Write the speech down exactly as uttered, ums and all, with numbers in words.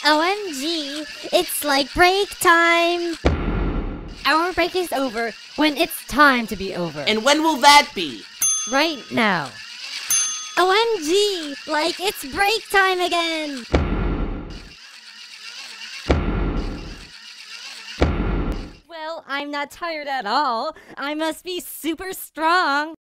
O M G, it's like break time! Our break is over when it's time to be over. And when will that be? Right now. O M G, like it's break time again! Well, I'm not tired at all. I must be super strong.